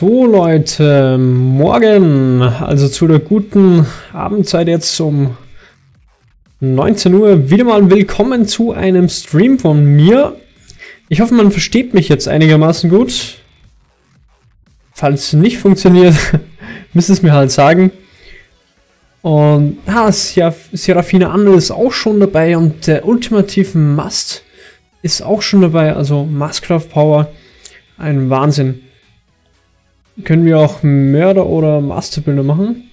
So Leute, morgen, also zu der guten Abendzeit jetzt um 19 Uhr, wieder mal willkommen zu einem Stream von mir. Ich hoffe, man versteht mich jetzt einigermaßen gut. Falls es nicht funktioniert, müsst ihr es mir halt sagen. Und Serafina Anne ist auch schon dabei und der ultimative Must ist auch schon dabei, also Mastcraft Power, ein Wahnsinn. Können wir auch Mörder oder Masterbilder machen?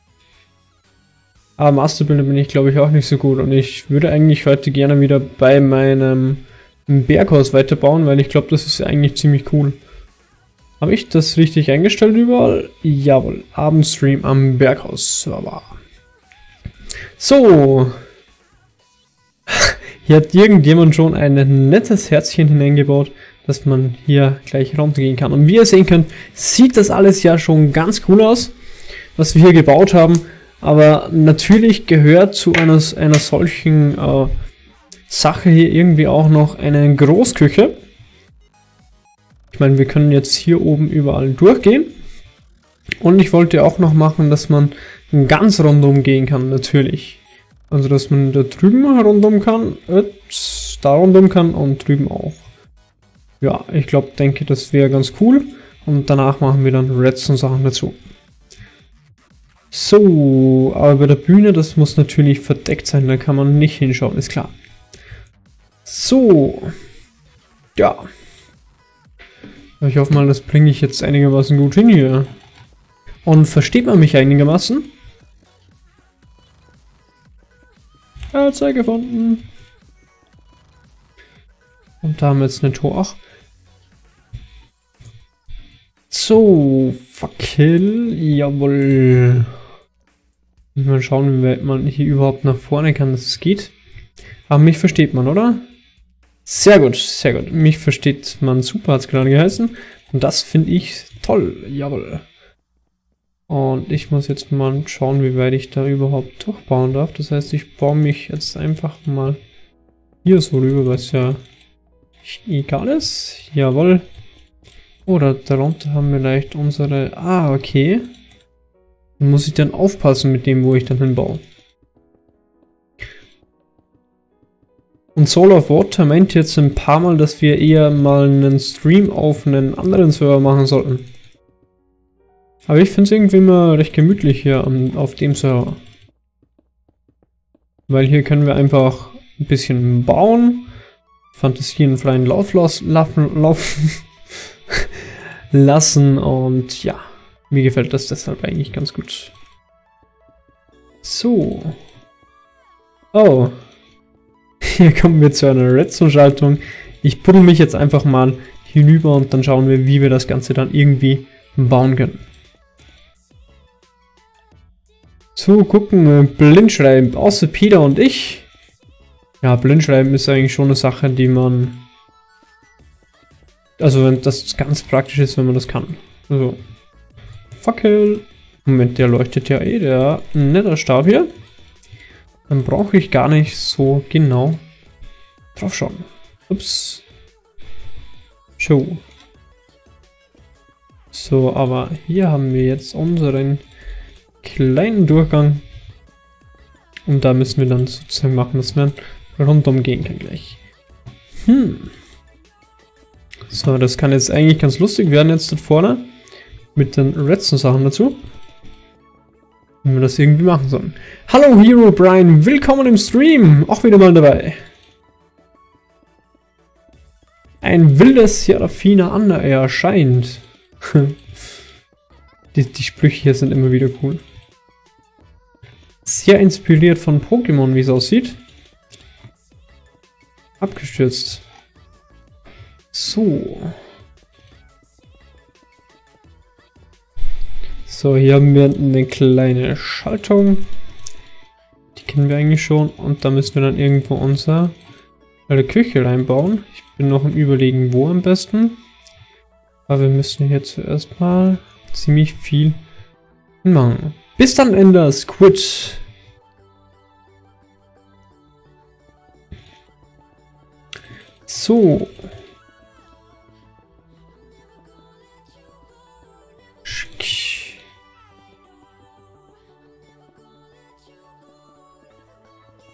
Aber Masterbilder bin ich glaube ich auch nicht so gut und ich würde eigentlich heute gerne wieder bei meinem Berghaus weiterbauen, weil ich glaube, das ist eigentlich ziemlich cool. Habe ich das richtig eingestellt überall? Jawohl, Abendstream am Berghaus-Server. So. Hier hat irgendjemand schon ein nettes Herzchen hineingebaut, dass man hier gleich runtergehen kann. Und wie ihr sehen könnt, sieht das alles ja schon ganz cool aus, was wir hier gebaut haben. Aber natürlich gehört zu einer solchen Sache hier irgendwie auch noch eine Großküche. Ich meine, wir können jetzt hier oben überall durchgehen. Und ich wollte auch noch machen, dass man ganz rundum gehen kann, natürlich. Also, dass man da drüben rundum kann, da rundum kann und drüben auch. Ja, ich denke, das wäre ganz cool. Und danach machen wir dann Redstone-Sachen dazu. So, aber bei der Bühne, das muss natürlich verdeckt sein, da kann man nicht hinschauen, ist klar. So. Ja. Ich hoffe mal, das bringe ich jetzt einigermaßen gut hin hier. Und versteht man mich einigermaßen? Zeit gefunden. Und da haben wir jetzt eine Tor. Ach. So, Fackel, jawohl. Mal schauen, wie weit man hier überhaupt nach vorne kann, dass es geht. Aber mich versteht man, oder? Sehr gut, sehr gut. Mich versteht man super, hat es gerade geheißen. Und das finde ich toll, jawohl. Und ich muss jetzt mal schauen, wie weit ich da überhaupt durchbauen darf. Das heißt, ich baue mich jetzt einfach mal hier so rüber, was ja egal ist. Jawohl. Oder darunter haben wir leicht unsere... Ah, okay. Dann muss ich dann aufpassen mit dem, wo ich dann hinbaue. Und Soul of Water meint jetzt ein paar Mal, dass wir eher mal einen Stream auf einen anderen Server machen sollten. Aber ich finde es irgendwie immer recht gemütlich hier auf dem Server. Weil hier können wir einfach ein bisschen bauen, Fantasien freien Lauf lassen und ja, mir gefällt das deshalb eigentlich ganz gut. So. Oh. Hier kommen wir zu einer Redstone-Schaltung. Ich buddel mich jetzt einfach mal hinüber und dann schauen wir, wie wir das Ganze dann irgendwie bauen können. So, gucken, Blindschreiben, außer Peter und ich. Ja, Blindschreiben ist eigentlich schon eine Sache, die man... Also, wenn das ganz praktisch ist, wenn man das kann. Also, Fackel. Moment, der leuchtet ja eh, der netter Stab hier. Dann brauche ich gar nicht so genau drauf schauen. Ups. Show. So, aber hier haben wir jetzt unseren kleinen Durchgang. Und da müssen wir dann sozusagen machen, dass man rundum gehen kann gleich. So, das kann jetzt eigentlich ganz lustig werden jetzt dort vorne. Mit den Redstone-Sachen dazu. Wenn wir das irgendwie machen sollen. Hallo Hero Brian, willkommen im Stream. Auch wieder mal dabei. Ein wildes Serafina Anne erscheint. Die Sprüche hier sind immer wieder cool. Sehr inspiriert von Pokémon, wie es aussieht. Abgestürzt. So. So, hier haben wir eine kleine Schaltung. Die kennen wir eigentlich schon. Und da müssen wir dann irgendwo unsere Küche reinbauen. Ich bin noch im Überlegen, wo am besten. Aber wir müssen hier zuerst mal ziemlich viel machen. Bis dann, Ender Squid. So.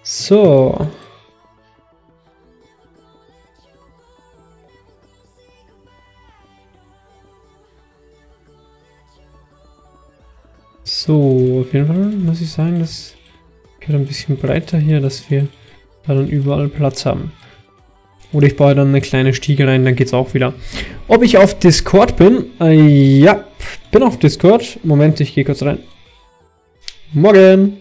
So. So, auf jeden Fall muss ich sagen, das geht ein bisschen breiter hier, dass wir da dann überall Platz haben. Oder ich baue dann eine kleine Stiege rein, dann geht's auch wieder. Ob ich auf Discord bin? Ja, bin auf Discord. Moment, ich gehe kurz rein. Morgen!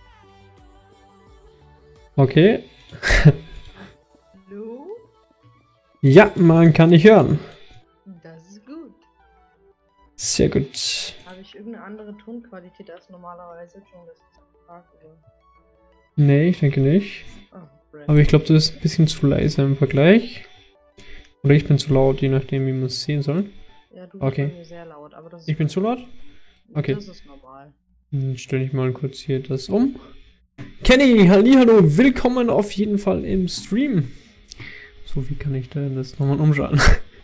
Okay. Hallo? Ja, man kann dich hören. Das ist gut. Sehr gut. Habe ich irgendeine andere Tonqualität als normalerweise? Schon, das ist eine Frage, oder? Nee, ich denke nicht. Ah, Aber ich glaube, du bist ein bisschen zu leise im Vergleich. Oder ich bin zu laut, je nachdem, wie man es sehen soll. ja, du bist Okay. bei mir sehr laut, aber das ist Ich bin zu laut? Okay. Das ist normal. Dann stelle ich mal kurz hier das um. Kenny, hallihallo, willkommen auf jeden Fall im Stream. So, wie kann ich denn das nochmal umschalten?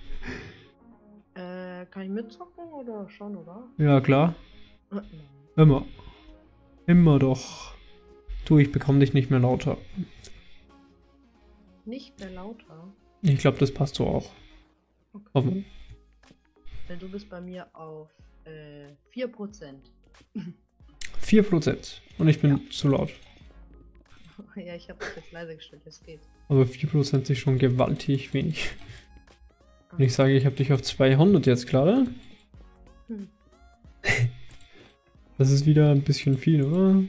Kann ich mitzocken oder schon, oder? Ja, klar. Nein. Immer. Immer doch. Du, ich bekomme dich nicht mehr lauter. Nicht mehr lauter. Ich glaube, das passt so auch. Okay. Hoffen. Denn du bist bei mir auf 4%. 4%. Und ich bin zu laut. ja, ich habe das jetzt leise gestellt, es geht. Aber 4% ist schon gewaltig wenig. Und ich sage, ich habe dich auf 200 jetzt gerade. Hm. Das ist wieder ein bisschen viel, oder?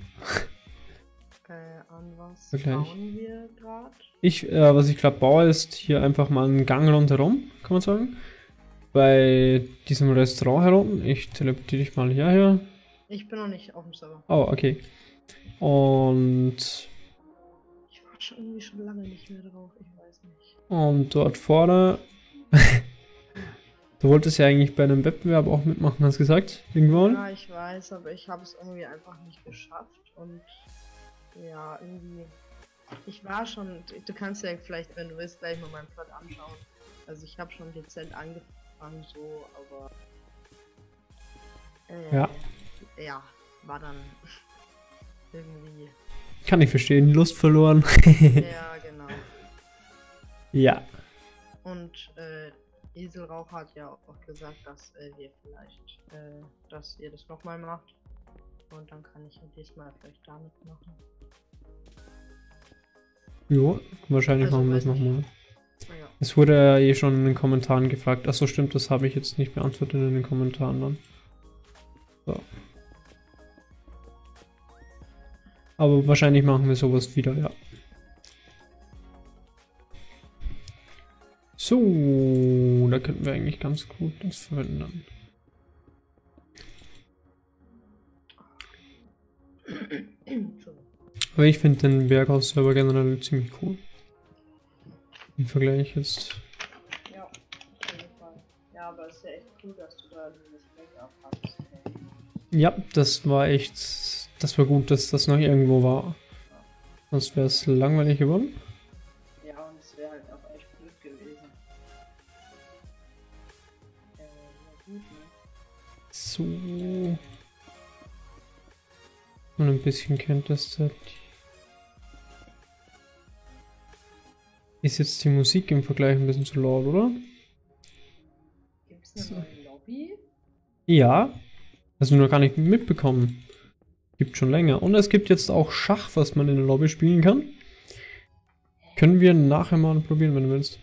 An was Vergleich. bauen wir gerade? Was ich gerade baue, ist hier einfach mal einen Gang rundherum, kann man sagen. Bei diesem Restaurant herum. Ich teleportiere dich mal hierher. Ich bin noch nicht auf dem Server. Oh, okay. Und Ich war schon irgendwie schon lange nicht mehr drauf, ich weiß nicht. dort vorne. Du wolltest ja eigentlich bei einem Wettbewerb auch mitmachen, hast du gesagt? Irgendwann? Ja, ich weiß, aber ich habe es irgendwie einfach nicht geschafft und ja, irgendwie. Ich war schon, du kannst ja vielleicht, wenn du willst, gleich mal meinen Plot anschauen. Also ich habe schon dezent angefangen so, aber Ja. Ja, war dann irgendwie. Kann ich verstehen, Lust verloren. Ja, genau. Ja. Und Eselrauch hat ja auch gesagt, dass wir vielleicht, dass ihr das nochmal macht. Und dann kann ich ja diesmal vielleicht damit machen. Jo, wahrscheinlich Also, machen wir das weiß ich. nochmal. Naja. Es wurde ja eh schon in den Kommentaren gefragt. Achso, stimmt, das habe ich jetzt nicht beantwortet in den Kommentaren dann. So. Aber wahrscheinlich machen wir sowas wieder, ja. So, da könnten wir eigentlich ganz gut das verwenden. Aber ich finde den Berghaus-Server generell ziemlich cool. Im Vergleich jetzt. Ja, auf jeden Fall. Ja, aber es ist ja echt cool, dass du da dieses Backup hast. Ja, das war echt. Das war gut, dass das noch irgendwo war. Sonst wäre es langweilig geworden. Ja, und es wäre halt auch echt blöd gewesen. Ja, gut, ne? So. Und ein bisschen kennt das da. Ist jetzt die Musik im Vergleich ein bisschen zu laut, oder? Gibt es eine neue Lobby? Ja. Hast du noch gar nicht mitbekommen. Gibt schon länger. Und es gibt jetzt auch Schach, was man in der Lobby spielen kann. Können wir nachher mal probieren, wenn du willst.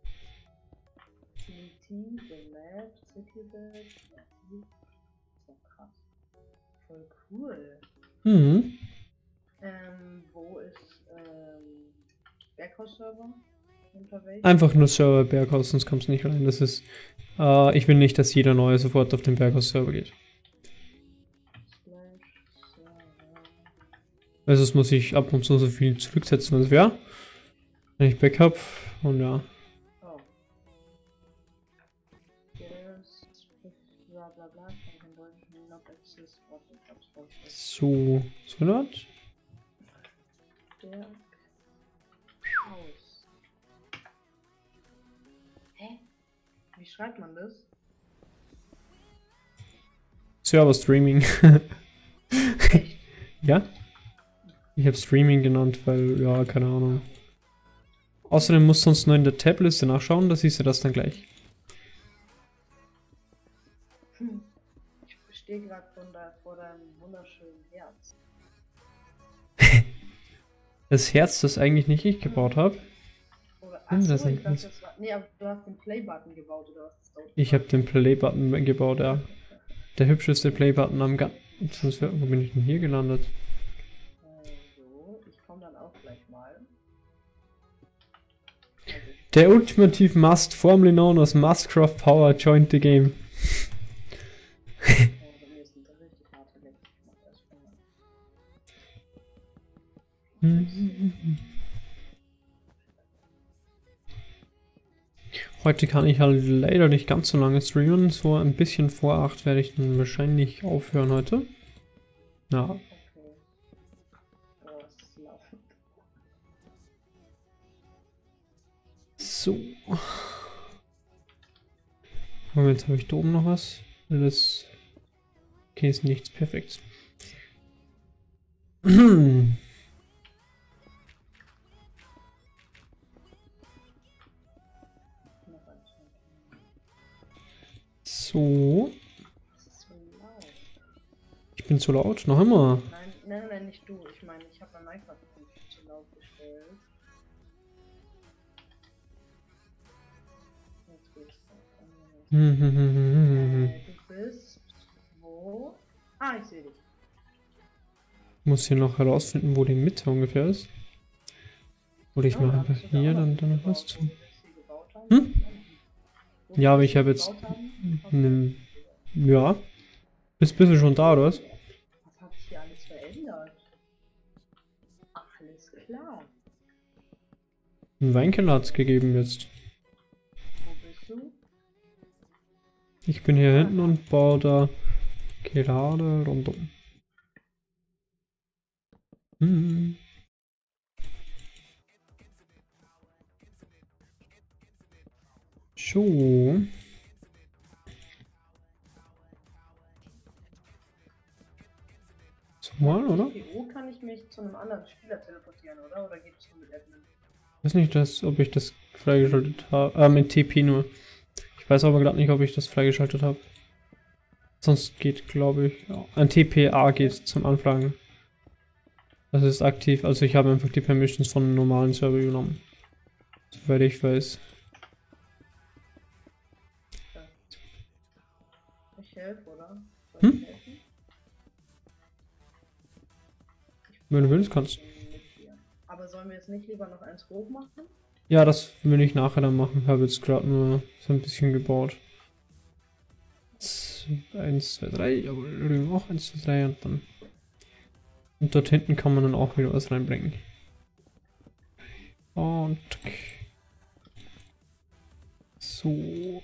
Team, The Lab, Citybed. So krass. Voll cool. Mhm. Wo ist Berghaus-Server? Unter welchem? Einfach nur Server Berghaus, sonst kommst du nicht rein. Das ist. Ich will nicht, dass jeder Neue sofort auf den Berghaus-Server geht. Server. Also es muss ich ab und zu so viel zurücksetzen, als wäre. Wenn ich Backup und ja. Oh. There's bla bla bla. Not access what the jobs for. So. So not? Berghaus. Hä? Wie schreibt man das? Server Streaming. Echt? Ja? Ich habe Streaming genannt, weil, ja, keine Ahnung. Außerdem musst du uns nur in der Tab-Liste nachschauen, da siehst du das dann gleich. Ich stehe gerade vor deinem wunderschönen Herz. Das Herz, das eigentlich nicht ich gebaut habe. Achso, ich dachte, das war. Nee, aber du hast den Play-Button gebaut, oder was ist das? Ich habe den Play-Button gebaut, ja. Der hübscheste Play-Button am Ganzen. Wo bin ich denn hier gelandet? So, ich komme dann auch gleich mal. Der ultimative Must, formerly known as Mustcraft Power, joined the game. Heute kann ich halt leider nicht ganz so lange streamen, so ein bisschen vor 8 werde ich dann wahrscheinlich aufhören heute. Ja. Okay. Oh, es ist laut. So. Und jetzt habe ich da oben noch was. Das. Okay, ist nichts perfekt. So. Das ist so laut. Ich bin zu laut, noch immer. Nein, nicht du. Ich meine, ich habe mein Minecraft zu laut gestellt. Jetzt geht's auch. Du bist wo? Ah, ich sehe dich. Ich muss hier noch herausfinden, wo die Mitte ungefähr ist. Oder ich mache einfach hier dann noch was zu. Ja, aber ich habe jetzt. Ja. Bist du schon da, oder was? Was hat sich hier alles verändert? Ach, alles klar. Ein Weinkeller hat es gegeben jetzt. Wo bist du? Ich bin hier hinten und baue da gerade rundum. So. Mal, oder? PO kann ich mich zu einem anderen Spieler teleportieren, oder? Oder geht es nur mit Admin? Ich weiß nicht, ob ich das freigeschaltet habe. Mit TP nur. Ich weiß aber gerade nicht, ob ich das freigeschaltet habe. Sonst geht, glaube ich, ja, ein TPA geht zum Anfragen. Das ist aktiv, also ich habe einfach die Permissions von einem normalen Server genommen. Soweit ich weiß. Ich helfe, oder? Soll ich helfen? Wenn du willst, kannst. Aber sollen wir jetzt nicht lieber noch eins hoch machen? Ja, das will ich nachher dann machen. Ich habe jetzt gerade nur so ein bisschen gebaut. 1, 2, 3, jawohl, auch 1, 2, 3 und dann. Und dort hinten kann man dann auch wieder was reinbringen. Und. So.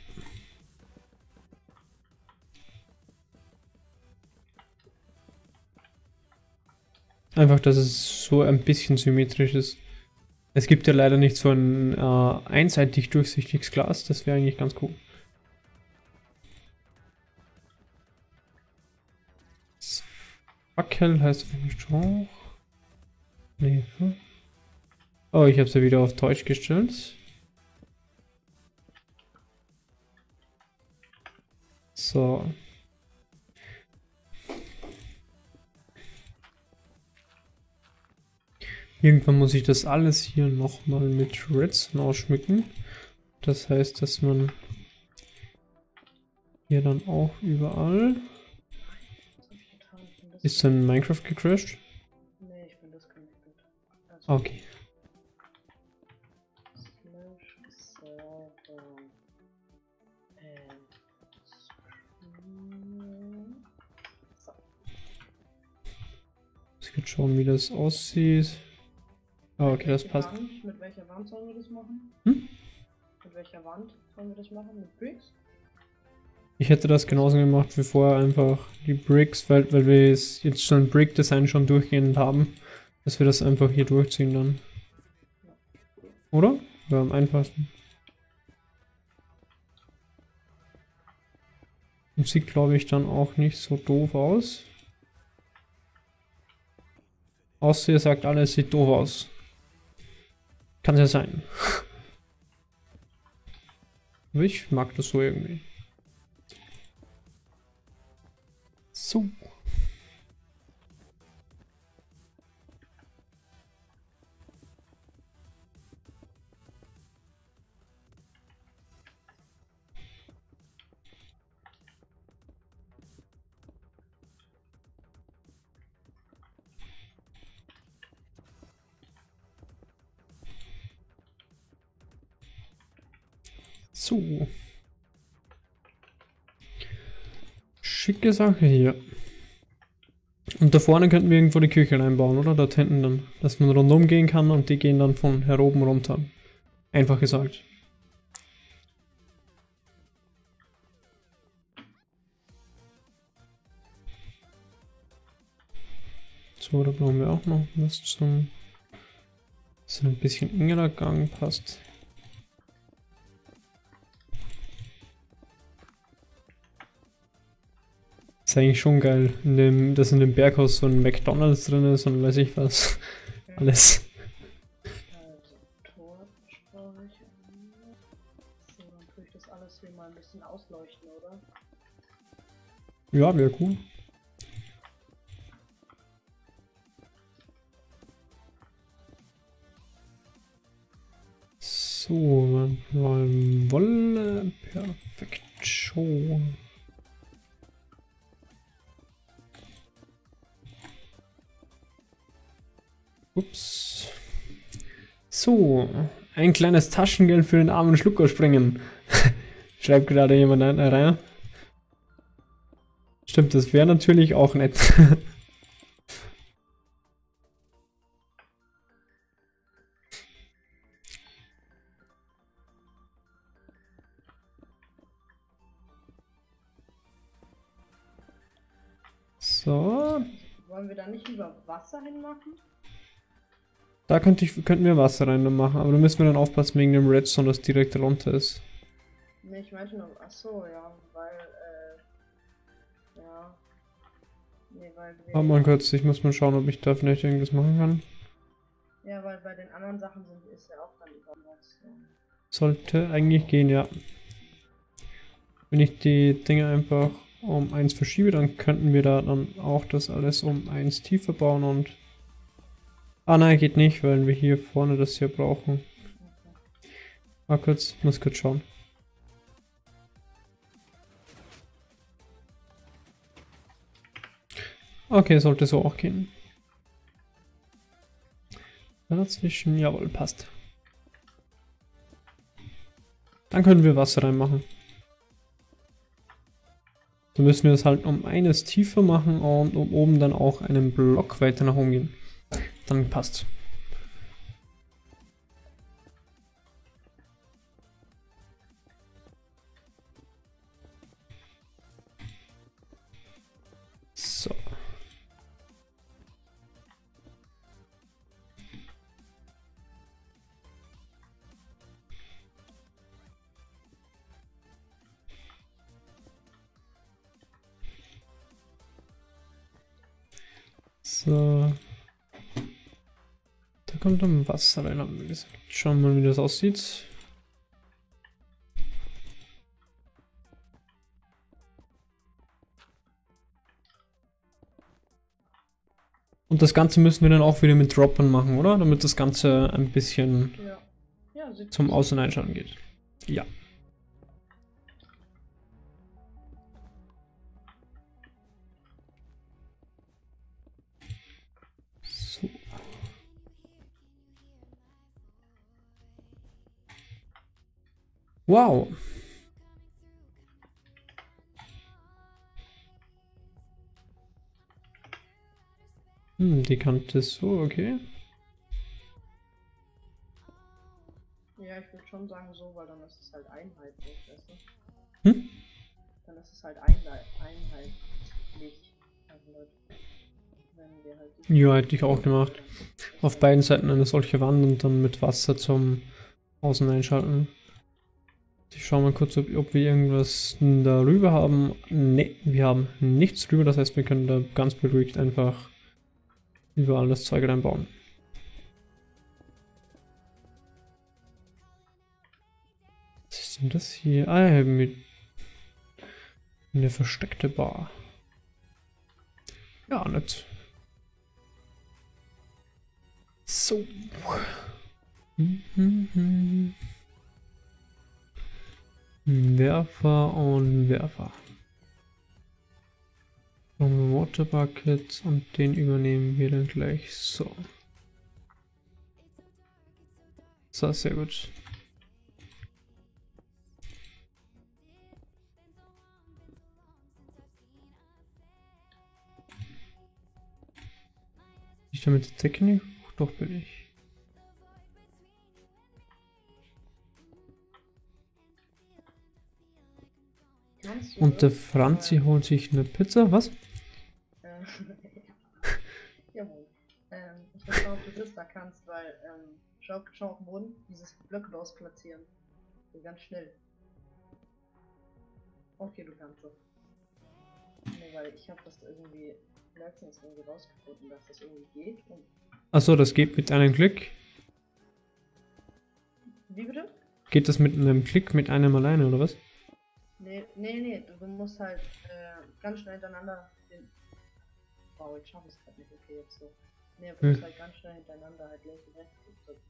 Einfach, dass es so ein bisschen symmetrisch ist. Es gibt ja leider nicht so ein einseitig durchsichtiges Glas, das wäre eigentlich ganz cool. Fackel heißt für mich auch. Nee. Oh, ich habe es ja wieder auf Deutsch gestellt. So. Irgendwann muss ich das alles hier nochmal mit Redstone ausschmücken. Das heißt, dass man hier dann auch überall... Ist dann Minecraft gecrashed? Nee, ich bin disconnected. Okay. Ich will schauen, wie das aussieht. Oh, okay, das passt. Mit welcher Wand sollen wir das machen? Mit welcher Wand sollen wir das machen? Mit Bricks? Ich hätte das genauso gemacht wie vorher, einfach die Bricks, weil wir jetzt schon Brick Design schon durchgehend haben, dass wir das einfach hier durchziehen dann. Oder? Ja, am einfachsten. Und sieht, glaube ich, dann auch nicht so doof aus. Außer ihr sagt alles sieht doof aus. Kann ja sein. Aber ich mag das so irgendwie. So. So. Schicke Sache hier. Und da vorne könnten wir irgendwo die Küche reinbauen, oder? Dort hinten dann. Dass man rundum gehen kann und die gehen dann von hier oben runter. Einfach gesagt. So, da brauchen wir auch noch was zum... So ein bisschen engerer Gang passt. Ist eigentlich schon geil, dass in dem Berghaus so ein McDonald's drin ist und weiß ich was. Alles. Also, Torspeicher. So, dann tue ich das alles hier mal ein bisschen ausleuchten, oder? Ja, wäre cool. So, mal Wolle. Perfekt. Schon. Ups. So, ein kleines Taschengeld für den armen Schlucker springen. Schreibt gerade jemand rein. Stimmt, das wäre natürlich auch nett. So. Wollen wir da nicht lieber Wasser hinmachen? Da könnten wir Wasser rein machen, aber da müssen wir dann aufpassen wegen dem Redstone, das direkt runter ist. Ne, ich meinte nur, achso, ja, weil, ja. Nee, weil wir... Warte mal kurz, ich muss mal schauen, ob ich da vielleicht irgendwas machen kann. Ja, weil bei den anderen Sachen ist ja auch dann die Kombination. Sollte eigentlich gehen, ja. Wenn ich die Dinge einfach um 1 verschiebe, dann könnten wir da dann auch das alles um 1 tiefer bauen und... Ah nein, geht nicht, weil wir hier vorne das hier brauchen. Okay. Mal kurz, muss kurz schauen. Okay, sollte so auch gehen. Dazwischen, jawohl, passt. Dann können wir Wasser reinmachen. Dann müssen wir es halt um 1 tiefer machen und um oben dann auch einen Block weiter nach oben gehen. Dann passt. So. So. Da kommt dann Wasser rein, haben wir gesagt. Schauen wir mal, wie das aussieht. Und das Ganze müssen wir dann auch wieder mit Droppern machen, oder? Damit das Ganze ein bisschen zum Aus- und Einschauen geht. Ja. So. Wow. Die Kante ist so, okay. Ja, ich würde schon sagen so, weil dann ist es halt einheitlich, weißt du? Dann ist es halt einheitlich. Also, wenn wir halt Ja, hätte ich auch gemacht. Auf beiden Seiten eine solche Wand und dann mit Wasser zum Außen einschalten. Ich schaue mal kurz, ob wir irgendwas darüber haben. Ne, wir haben nichts drüber, das heißt, wir können da ganz beruhigt einfach überall das Zeug reinbauen. Was ist denn das hier? Ah, ja, mit eine versteckte Bar. Ja, nett. So. Werfer und Werfer. Water Bucket und den übernehmen wir dann gleich so. So, sehr gut. Ich damit die Decke nicht? Doch bin ich. Und der Franzi holt sich eine Pizza, was? Jawohl. Ich weiß nicht, ob du das da kannst, weil schau auf den Boden, dieses Blöcke ausplatzieren. So ganz schnell. Okay, du kannst das. Nee, weil ich habe das irgendwie letztens irgendwie rausgefunden, dass das irgendwie geht. Achso, das geht mit einem Klick. Wie bitte? Geht das mit einem Klick mit einem alleine, oder was? Nee, du musst halt ganz schnell hintereinander den... Wow, ich schaffe es gerade nicht, okay, jetzt so. Nee, du musst halt ganz schnell hintereinander halt links und rechts drücken.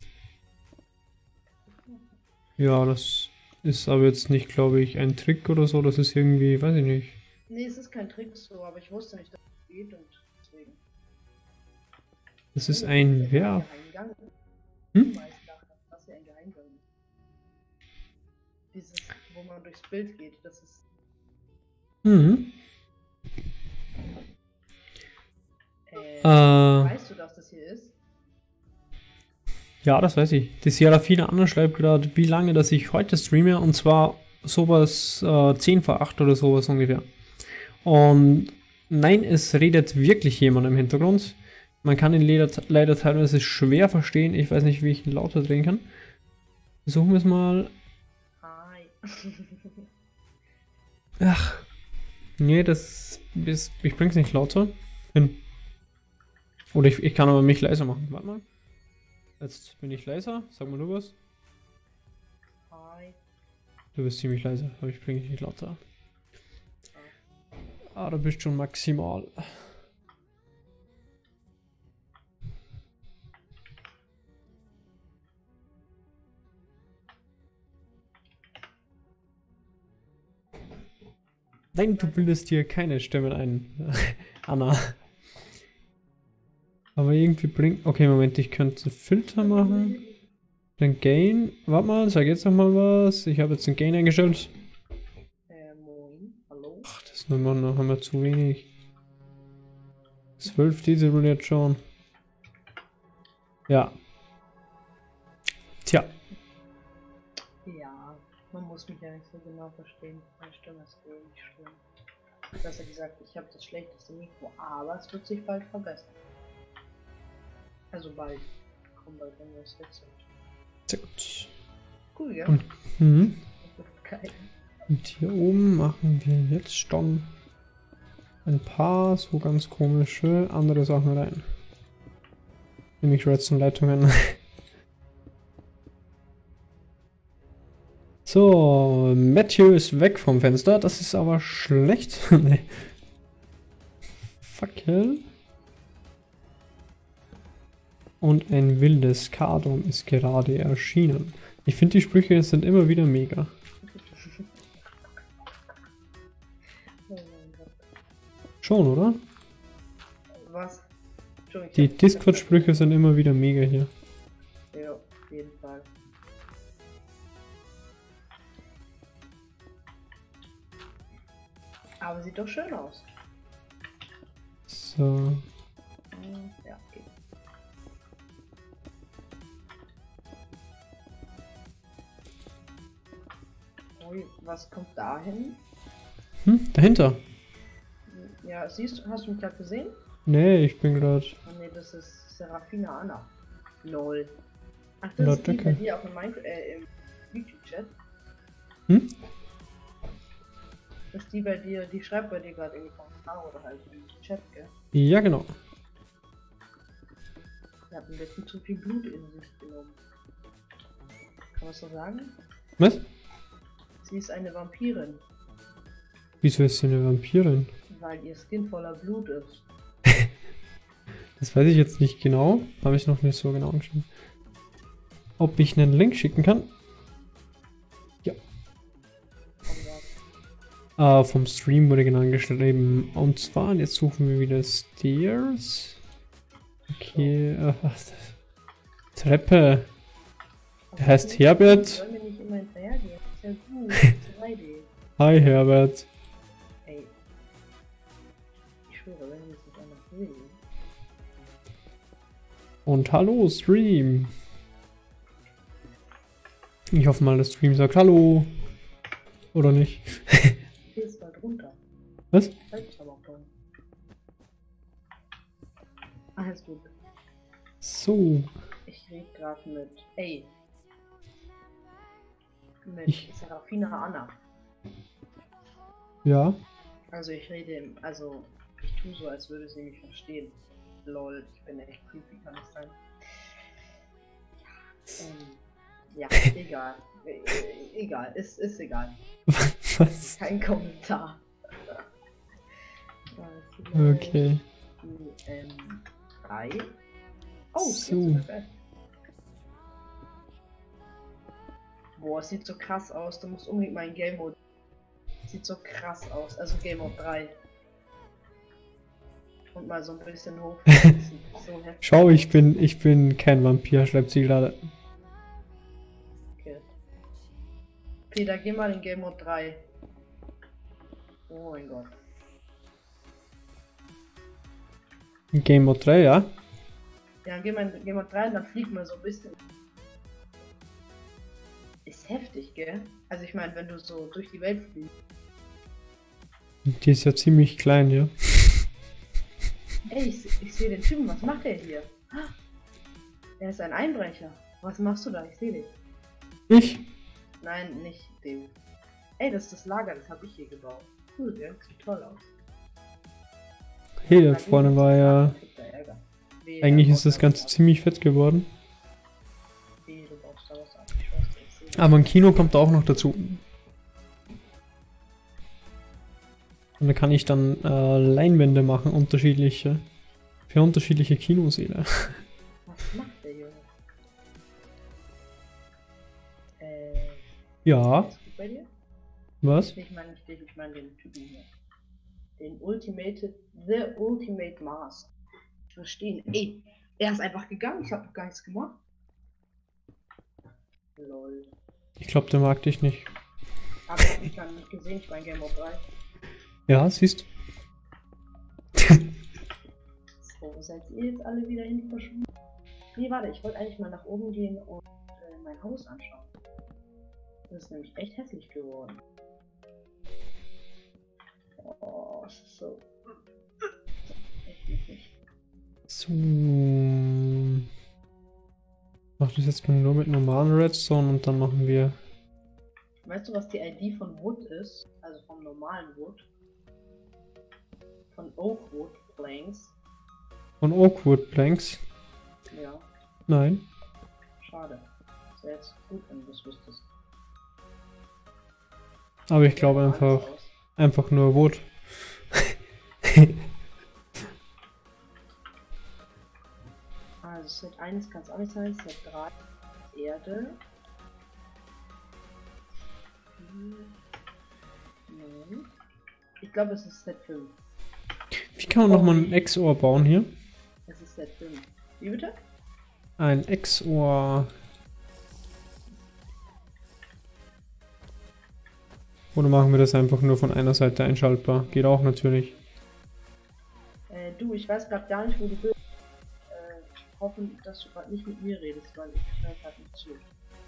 Ja, das ist aber jetzt nicht, glaube ich, ein Trick oder so, das ist irgendwie, weiß ich nicht. Nee, es ist kein Trick so, aber ich wusste nicht, dass es geht und deswegen. Das ist ein Werf. Hm? Das ist ja ein Geheimgang. Dieses, wo man durchs Bild geht, das ist... Mhm. Weißt du, dass das hier ist? Ja, das weiß ich. Die Serafina Anna schreibt gerade, wie lange, dass ich heute streame, und zwar sowas 10 vor 8 oder sowas ungefähr. Und nein, es redet wirklich jemand im Hintergrund. Man kann ihn leider teilweise schwer verstehen. Ich weiß nicht, wie ich ihn lauter drehen kann. Versuchen wir es mal. Hi. Ach. Nee, ich bring's nicht lauter hin. Oder ich kann aber mich leiser machen. Warte mal. Jetzt bin ich leiser. Sag mal du was. Hi. Du bist ziemlich leise, aber ich bringe dich nicht lauter. Ah, du bist schon maximal. Nein, du bildest hier keine Stimmen ein, Anna. Aber irgendwie bringt... Okay, Moment, ich könnte Filter machen. Den Gain... Warte mal, sag jetzt noch mal was. Ich habe jetzt den Gain eingestellt. Moin, hallo? Ach, das ist noch haben wir zu wenig. 12 Dezibel jetzt schon. Ja. Tja. Ja, man muss mich ja nicht so genau verstehen. Meine Stimme ist wohl nicht schlimm. Besser gesagt, ich habe das schlechteste Mikro, aber es wird sich bald verbessern. Also bald. Komm bald, wenn wir es wechseln. Sehr gut. Cool, ja? Und, Geil. und hier oben machen wir jetzt schon ein paar so ganz komische andere Sachen rein. Nämlich Redstone-Leitungen. So, Matthew ist weg vom Fenster. Das ist aber schlecht. Nee. Fackel. Und ein wildes Kardom ist gerade erschienen. Ich finde, die Sprüche sind immer wieder mega. Oh mein Gott. Schon, oder? Was? Die Discord-Sprüche sind immer wieder mega hier. Ja, auf jeden Fall. Aber sieht doch schön aus. So. Ja, okay. Ui, was kommt da hin? Dahinter. Ja, hast du mich gerade gesehen? Nee, ich bin gerade. Oh nee, das ist Serafina Anna. Lol. Ach, das ist die bei dir auf dem im YouTube-Chat. Das ist die bei dir, die schreibt bei dir gerade in die Kommentare oder halt im Chat, gell? Ja, genau. Er hat ein bisschen zu viel Blut in sich genommen. Kann man so sagen? Was? Sie ist eine Vampirin, Wieso ist sie eine Vampirin? weil ihr Skin voller Blut ist. Das weiß ich jetzt nicht genau. Habe ich noch nicht so genau angeschaut. Ob ich einen Link schicken kann? Ja. Vom Stream wurde genau geschrieben. Und zwar, jetzt suchen wir wieder Stairs. Okay, Treppe. Der heißt Herbert. Ich soll mir nicht immer hinterhergehen. Das ist ja gut. 3D. Hi Herbert. Ey. Ich schwöre, wenn wir es nicht anders sehen. Und hallo Stream. Ich hoffe mal, der Stream sagt Hallo. Oder nicht? Hier ist mal drunter. Was? Halt ist aber auch drin. Alles gut. So. Ich rede gerade mit. Ey. Mit Ich- Serafina Anna. Ja. Also ich rede im. Also ich tue so, als würde sie mich verstehen. Lol, ich bin echt creepy, kann es sein. Ja, egal. Egal, ist egal. Was? Kein Kommentar. Okay. 3. Oh, So. Boah, sieht so krass aus. Du musst unbedingt mal in Game Mode. Sieht so krass aus. Also Game Mode 3. Und mal so ein bisschen hoch. Das sieht so heftig Schau, aus. ich bin kein Vampir, schreibt sie gerade. Okay. Peter, geh mal in Game Mode 3. Oh mein Gott. Game Mode 3, ja? Ja, geh mal in Game Mode 3 und dann fliegt man so ein bisschen. Ist heftig, gell? Also ich meine, wenn du so durch die Welt fliegst. Die ist ja ziemlich klein, ja. Ey, ich sehe den Typen, was macht der hier? Er ist ein Einbrecher. Was machst du da? Ich sehe dich. Ich? Nein, nicht den. Ey, das ist das Lager, das habe ich hier gebaut. Cool, der sieht toll aus. Hey, da Dagegen vorne ist war das ja... Lager, kriegt er Ärger. Wehe, Eigentlich er ist das baut da Ganze was ab. ziemlich fett geworden. Wehe, du baust da was ab. Ich weiß nicht, ich sehe Aber ein Kino kommt auch noch dazu. Und da kann ich dann Leinwände machen, unterschiedliche. Für unterschiedliche Kinosäle. Was macht der Junge? Ja, Ist gut bei dir? was? Ich meine nicht dich, ich meine den Typen hier. Den The Ultimate Master. Ich verstehe ihn. Ey, er ist einfach gegangen, ich habe noch gar nichts gemacht. Lol. Ich glaube, der mag dich nicht. Aber ich hab mich gar nicht gesehen, ich war in Game of 3. Ja, siehst. So, seid ihr jetzt alle wieder hin verschwunden? Nee, warte, ich wollte eigentlich mal nach oben gehen und mein Haus anschauen. Das ist nämlich echt hässlich geworden. Oh, es ist so. Echt niedlich. So. Mach das jetzt mal nur mit normalen Redstone und dann machen wir... Weißt du, was die ID von Wood ist? Also vom normalen Wood? Von Oakwood Planks? Von Oakwood Planks? Ja, Nein. schade. Das wäre jetzt gut, wenn du das wüsstest. Aber ich glaube Sieht aber einfach... anders aus. Einfach nur Wood. Also Set 1 kann es auch nicht sein, Set 3 Erde. Nein. Ich glaube es ist Set 5. Wie kann man nochmal ein XOR bauen hier? Es ist Set 5. Wie bitte? Ein XOR... Oder machen wir das einfach nur von einer Seite einschaltbar? Geht auch natürlich. Du, ich weiß gerade gar nicht, wo du bist. Hoffen, dass du gerade nicht mit mir redest, weil ich höre gerade nicht zu.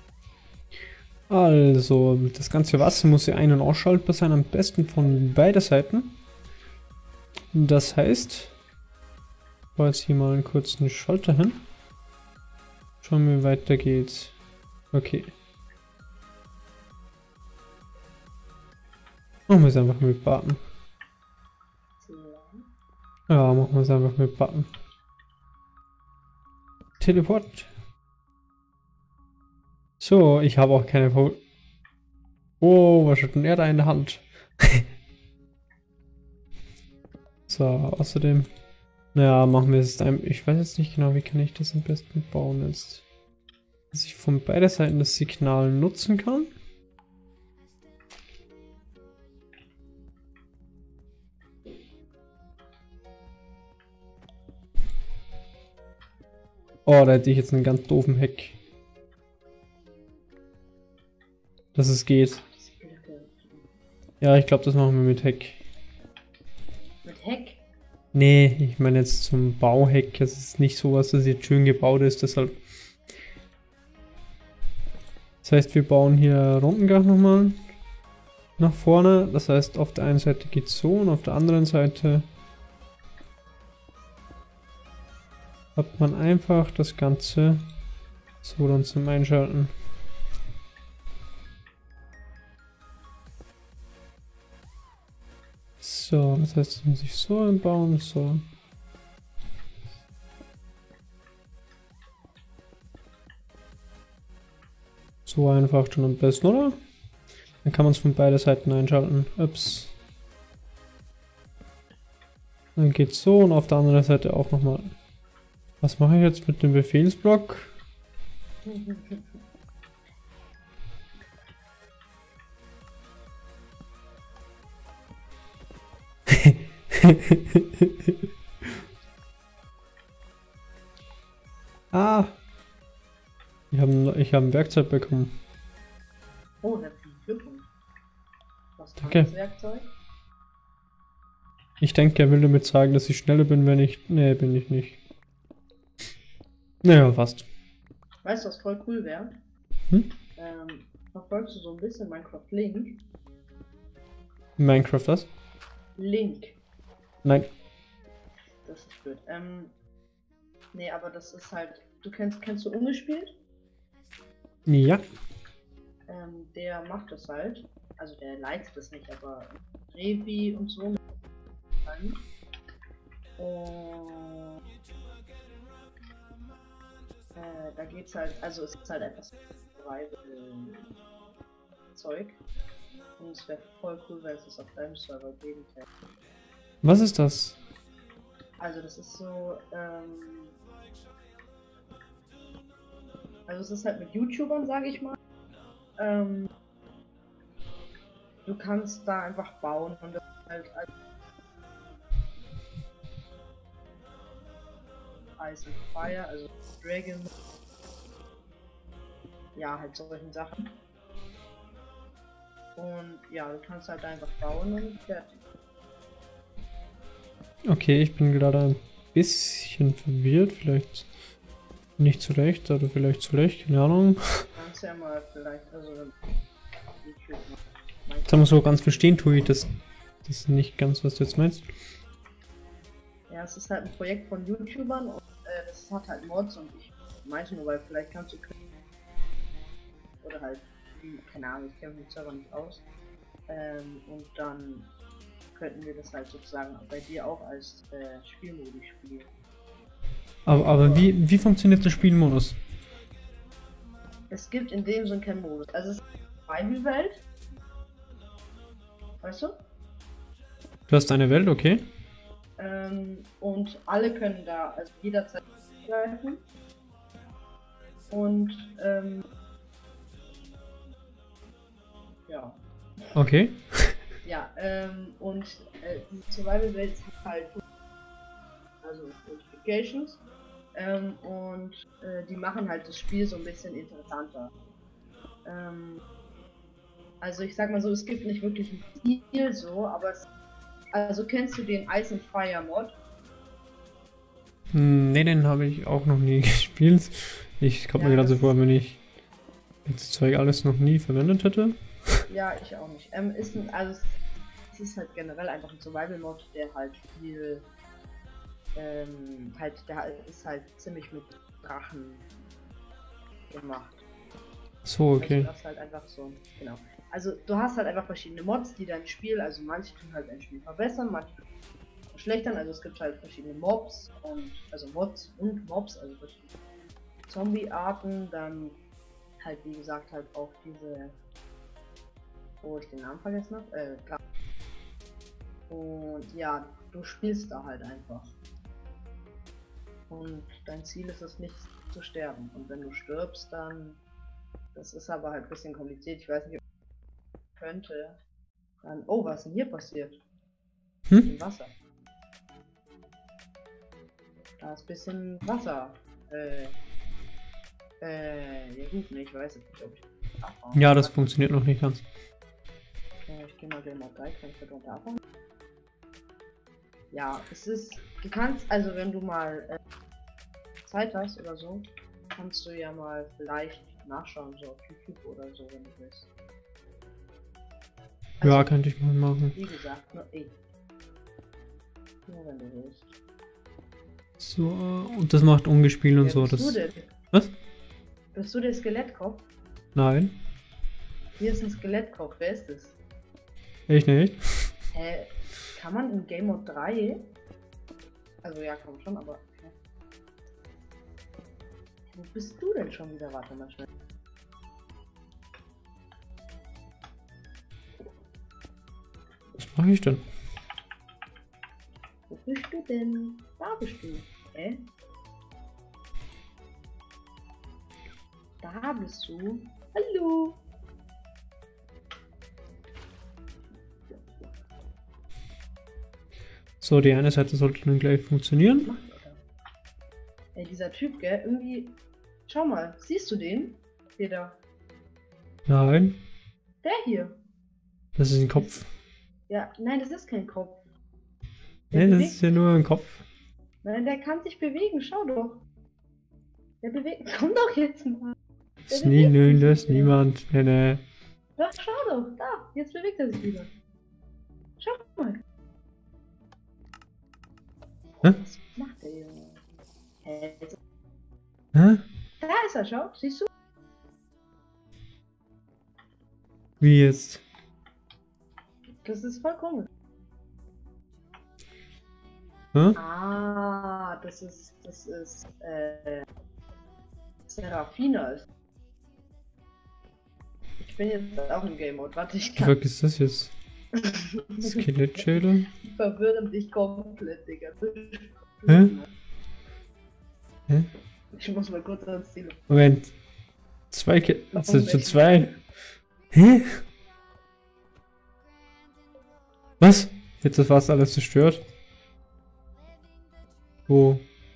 Also, das ganze Wasser muss ja ein- und ausschaltbar sein, am besten von beiden Seiten. Das heißt, ich baue jetzt hier mal einen kurzen Schalter hin. Schauen wir, wie weiter geht's. Okay. Machen wir es einfach mit Button. So. Ja, machen wir es einfach mit Button. Teleport. So, ich habe auch keine Oh, was hat denn er da in der Hand? So, außerdem. Naja, machen wir es ein. Ich weiß jetzt nicht genau, wie kann ich das am besten bauen jetzt. Dass ich von beiden Seiten das Signal nutzen kann. Oh, da hätte ich jetzt einen ganz doofen Hack. Dass es geht. Ja, ich glaube, das machen wir mit Hack. Mit Heck? Nee, ich meine jetzt zum Bauhack. Es ist nicht sowas, dass jetzt schön gebaut ist, deshalb. Das heißt, wir bauen hier Rundengach nochmal nach vorne. Das heißt, auf der einen Seite geht es so und auf der anderen Seite hat man einfach das Ganze so dann zum Einschalten. So, das heißt, das muss ich so einbauen, so. So einfach schon am besten, oder? Dann kann man es von beiden Seiten einschalten. Ups. Dann geht's so und auf der anderen Seite auch nochmal. Was mache ich jetzt mit dem Befehlsblock? Ah! Ich hab ein Werkzeug bekommen. Oh, herzlichen Glückwunsch. Was war Danke. das Werkzeug? Ich denke, er will damit sagen, dass ich schneller bin, wenn ich... Nee, bin ich nicht. Naja, fast. Weißt du, was voll cool wäre? Hm? Verfolgst du so ein bisschen Minecraft Link? Minecraft was? Link. Nein. Das ist blöd. Nee, aber das ist halt. Kennst du ungespielt? Ja. Der macht das halt. Also der leitet das nicht, aber Revi und so. Und da geht's halt, also es ist halt etwas Zeug. Und es wäre voll cool, wenn es das auf deinem Server geben könnte. Was ist das? Also das ist so, also es ist halt mit YouTubern, sage ich mal. Du kannst da einfach bauen und das ist halt Ice and Fire, also Dragon. Ja, halt solchen Sachen. Und ja, du kannst halt einfach bauen und fertig. Okay, ich bin gerade ein bisschen verwirrt. Vielleicht nicht zu Recht oder vielleicht zu Recht, keine Ahnung. Kannst ja mal vielleicht, also YouTube Sagen wir so, ganz verstehen tue ich das nicht ganz, was du jetzt meinst. Ja, es ist halt ein Projekt von YouTubern und das hat halt Mods und ich meinte nur, weil vielleicht kannst du oder halt, keine Ahnung, ich kenne mich selber nicht aus. Und dann könnten wir das halt sozusagen bei dir auch als Spielmodus spielen. Aber wie funktioniert der Spielmodus? Es gibt in dem Sinne keinen Modus. Also es ist eine Welt. Weißt du? Du hast eine Welt, okay? Und alle können da also jederzeit greifen. Und ja. Okay. Ja, und die Survival-Welt ist halt also Notifications und die machen halt das Spiel so ein bisschen interessanter. Also ich sag mal so, es gibt nicht wirklich ein Ziel so, aber also kennst du den Ice and Fire Mod? Ne, den habe ich auch noch nie gespielt. Ich komme mir gerade so vor, wenn ich das Zeug alles noch nie verwendet hätte. Ja, ich auch nicht. Also es ist halt generell einfach ein Survival-Mod, der halt viel der ist halt ziemlich mit Drachen gemacht. So, okay. Also das halt einfach so, genau. Also du hast halt einfach verschiedene Mods, die dein Spiel, also manche tun halt dein Spiel verbessern, manche verschlechtern, also es gibt halt verschiedene Mobs und also Mods und Mobs, also verschiedene Zombie-Arten, dann halt wie gesagt halt auch diese, wo ich den Namen vergessen habe, klar. Und ja, du spielst da halt einfach. Und dein Ziel ist es nicht zu sterben. Und wenn du stirbst, dann, das ist aber halt ein bisschen kompliziert, ich weiß nicht, ob ich könnte, dann, oh, was ist denn hier passiert? Im Wasser. Da ist ein bisschen Wasser. Ja gut, ne, ich weiß jetzt nicht, ob ich abhauen Ja, das kann. funktioniert noch nicht ganz. Ich gehe mal Game Mode 3, kann ich da drunter abhauen? Ja, es ist, du kannst, also wenn du mal Zeit hast oder so, kannst du ja mal vielleicht nachschauen, so auf YouTube oder so, wenn du willst. Also, Ja, könnte ich mal machen. wie gesagt, nur nur wenn du willst. So, und das macht ungespielt und Wer so. bist du Das. denn? Was? Bist du der Skelettkopf? Nein. Hier ist ein Skelettkopf, wer ist das? Echt nicht? Hä? Kann man in Game Mode 3? Also ja, kann man schon, aber. Okay. Wo bist du denn schon wieder? Warte mal schnell. Was mache ich denn? Wo bist du denn? Da bist du. Hä? Da bist du. Hallo. So, die eine Seite sollte nun gleich funktionieren. Macht er. Ey, dieser Typ, gell? Irgendwie. Schau mal, siehst du den? Der da. Nein, Der hier. das ist ein Kopf. Ja, nein, das ist kein Kopf. Nee, das bewegt ist ja nur ein Kopf. Nein, der kann sich bewegen, schau doch. Der bewegt. Komm doch jetzt mal. Der Ist nie, bewegt nö, sich das ist wieder. niemand. Nee, nee. Doch, schau doch. Da, jetzt bewegt er sich wieder. Schau mal. Hä? Was macht der Junge? Hä? Hä? Da ist er, schau. Siehst du? Wie jetzt? Das ist voll komisch. Hä? Ah, das ist, Serafina. Ich bin jetzt auch im Game Mode. Warte, ich kann. Was ist das jetzt? Skelettschädel? Verwirren dich komplett, Digga. Hä? Hä? Ich muss mal kurz ans Ziel. Moment. Zwei Warum zu nicht? zwei. Hä? Was? Jetzt ist fast alles zerstört. Wo?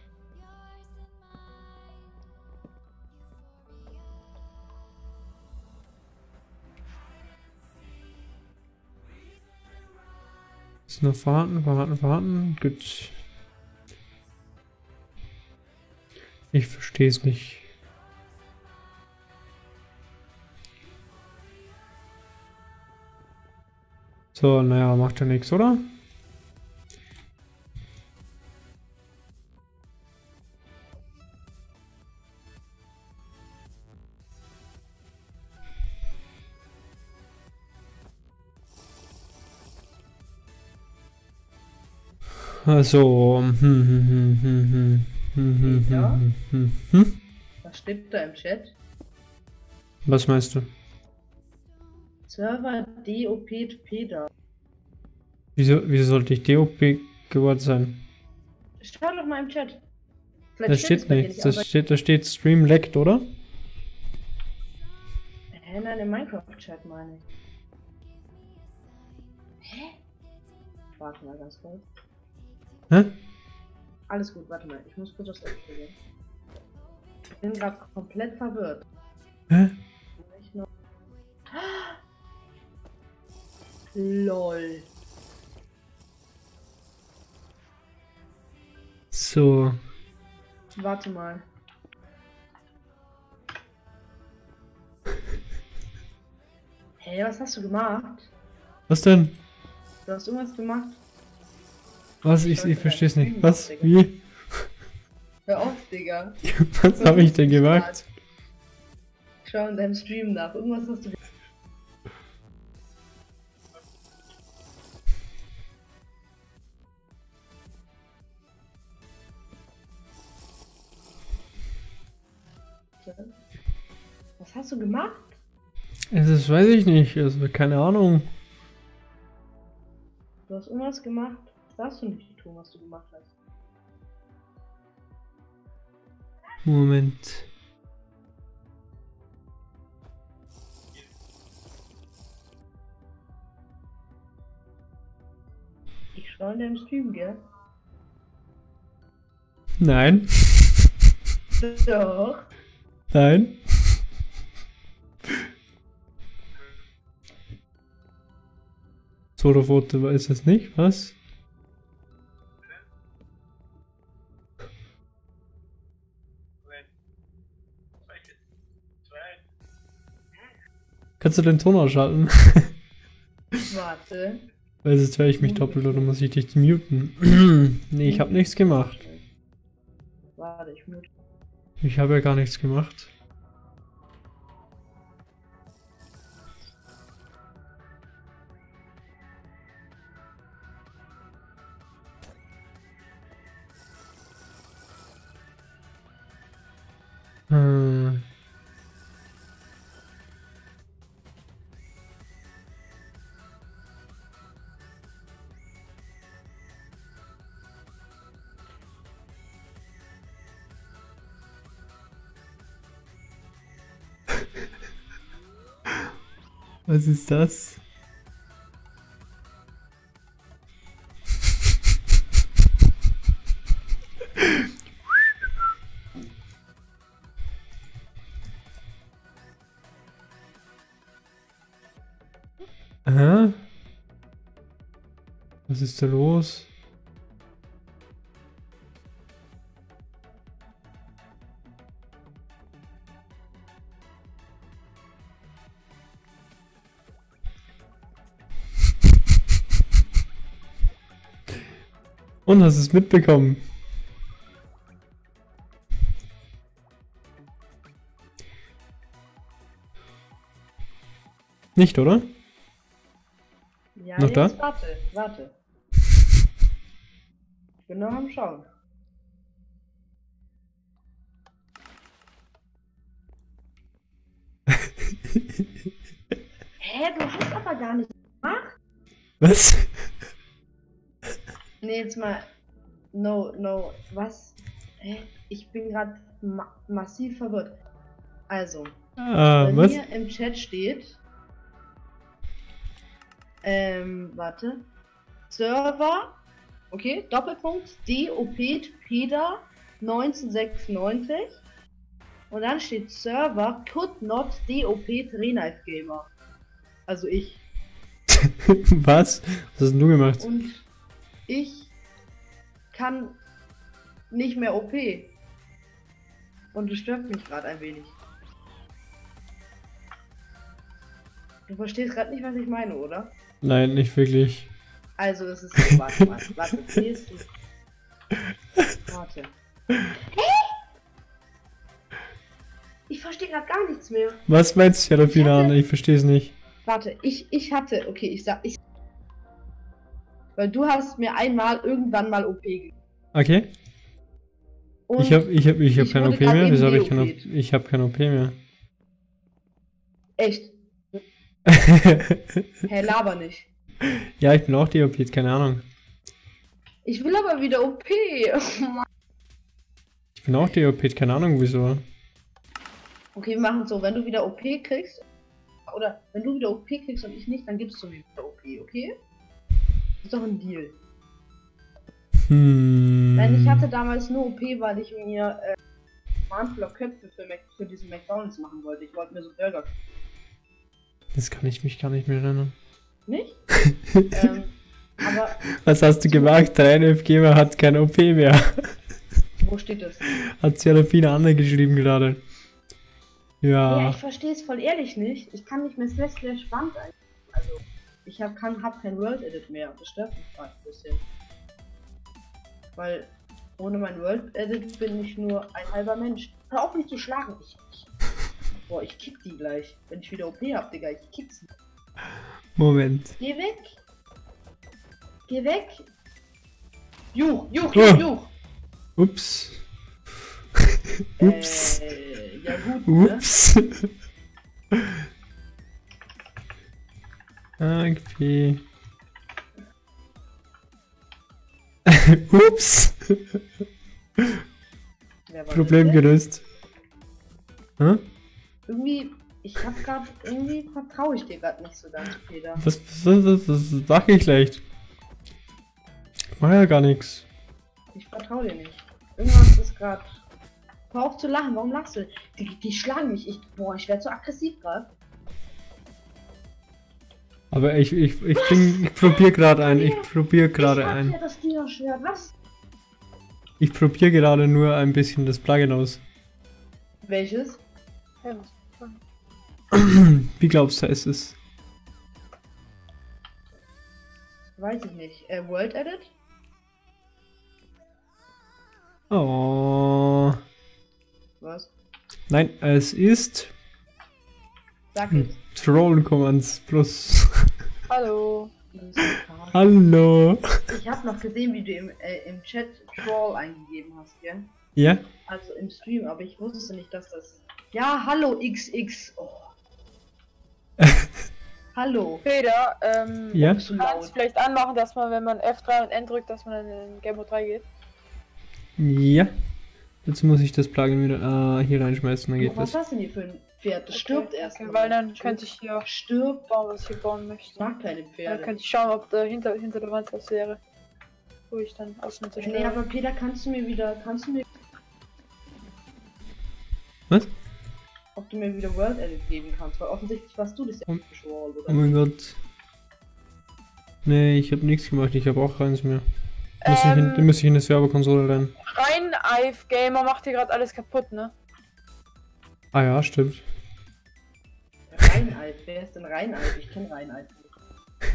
Ist noch vorhanden. Gut. Ich verstehe es nicht. So, naja, macht ja nichts, oder? Also, Ja? Was steht da im Chat? Was meinst du? Server DOP da. Wieso sollte ich DOP geworden sein? Schau doch mal im Chat. Vielleicht Da es steht bei dir nichts. nicht, Da steht Stream leckt, oder? Hä, nein, im Minecraft-Chat meine ich. Hä? Warte mal ganz kurz. Hä? Alles gut, warte mal. Ich muss kurz was ausprobieren. Ich bin gerade komplett verwirrt. Hä? Nicht nur... LOL. So. Warte mal. Hey, was hast du gemacht? Was denn? Du hast irgendwas gemacht? Was? Ich verstehe es nicht. Was? Wie? Hör auf, Digga. Was habe ich denn gemacht? Schau in deinem Stream nach. Irgendwas hast du. Warte. Was hast du gemacht? Das weiß ich nicht, also keine Ahnung. Du hast irgendwas gemacht. Das darfst du nicht tun, was du gemacht hast. Moment. Ich schau in deinem Stream, gell? Nein. Doch. Nein. Solo-Foto ist es nicht, was? Kannst du den Ton ausschalten? Warte. Weil sonst höre ich mich doppelt oder muss ich dich muten. Nee, ich habe nichts gemacht. Warte, ich mute. Ich habe ja gar nichts gemacht. Hm. Was ist das? Hä? Was ist da los? Und hast du es mitbekommen? Nicht, oder? Ja, Noch jetzt da? warte. Ich bin noch am Schauen. Hä, du hast aber gar nicht gemacht? Was? Nee, jetzt mal. No. Was? Hä? Ich bin gerade massiv verwirrt. Also, bei Was? mir im Chat steht. Warte. Server. Okay, Doppelpunkt. DOP Peda 1996. Und dann steht Server could not DOP Trenife Gamer. Also ich. Was? Was hast denn du gemacht? Und ich kann nicht mehr OP. Und es stört mich gerade ein wenig. Du verstehst gerade nicht, was ich meine, oder? Nein, nicht wirklich. Also es ist so, warte, siehst du. Warte. Ich verstehe gerade gar nichts mehr. Was meinst du, Serafina? Ich verstehe es nicht. Warte, ich hatte, okay, weil du hast mir einmal irgendwann mal OP gegeben. Okay. Und Ich hab kein wurde OP grad mehr. eben Wieso habe ich de-OP't. ich habe kein OP mehr. Echt? Hä, laber nicht. Ja, ich bin auch DOP, keine Ahnung. Ich will aber wieder OP. Oh Mann. Ich bin auch DOP, keine Ahnung wieso. Okay, wir machen so, wenn du wieder OP kriegst, oder wenn du wieder OP kriegst und ich nicht, dann gibst du mir wieder OP, okay? Das ist doch ein Deal. Nein, ich hatte damals nur OP, weil ich mir Handvoll Köpfe für diesen McDonalds machen wollte. Ich wollte mir so Burger. Das kann ich mich gar nicht mehr erinnern. Nicht? Aber Was hast du gemacht? Dein FGmer hat kein OP mehr. wo steht das? Hat Serafina Anne geschrieben gerade. Ja, Ja. ich verstehe es voll ehrlich nicht. Ich kann nicht mehr slash Band ein. Also, ich hab kein World Edit mehr. Das stört mich gerade ein bisschen. Weil ohne mein World Edit bin ich nur ein halber Mensch. Hör auf mich zu schlagen. Boah, ich kick die gleich. Wenn ich wieder OP hab, Digga, ich kick sie. Moment. Geh weg. Geh weg. Juch. Ups. Ups. Ja gut, ne? Ups. Okay. Ups. Wer war Problem das denn? gelöst. Hä? Irgendwie, irgendwie vertraue ich dir gerade nicht so ganz, Peter. Was sag ich leicht? Ich mach ja gar nichts. Ich vertraue dir nicht. Irgendwas ist gerade. Hör auf zu lachen, warum lachst du? Die schlagen mich. Boah, ich werde so aggressiv gerade. Aber ich probiere gerade ein. Ich probiere gerade Ich hab ein. ja das Dienerschwert, was? Ich probiere gerade nur ein bisschen das Plugin aus. Welches? Ja. Wie glaubst du, es ist? Weiß ich nicht. World Edit? Oh. Was? Nein, es ist Sag es. Troll Commands Plus. Hallo. Hallo. Ich habe noch gesehen, wie du im Chat Troll eingegeben hast, gell? Ja? Also im Stream, aber ich wusste nicht, dass das. Ja, hallo XX. Oh. Hallo. Peter, Ja? Bist du kannst laut? vielleicht anmachen, dass man, wenn man F3 und N drückt, dass man dann in Game Mode 3 geht. Ja. Jetzt muss ich das Plugin wieder hier reinschmeißen, dann geht Was das. hast du denn hier für ein Pferd? Das stirbt erst. Okay, mal. weil dann könnte ich hier Stirbt. bauen, was ich hier bauen Ich möchte. mag keine Dann Pferde. könnte ich schauen, ob da hinter der Wand was wäre. Wo ich dann außen Nee, zerstöre. aber Peter, kannst du mir, Was? ob du mir wieder World Edit geben kannst? Weil offensichtlich warst du das ja nicht Troll, Oh oder? mein Gott. Nee, ich habe nichts gemacht, ich habe auch keins mehr. Den muss ich in die Serverkonsole rein. Rein Ive Gamer macht hier gerade alles kaputt, ne? Ah ja, stimmt. Rheinalf, wer ist denn Rheinalf? Ich kenne Rheinalf nicht.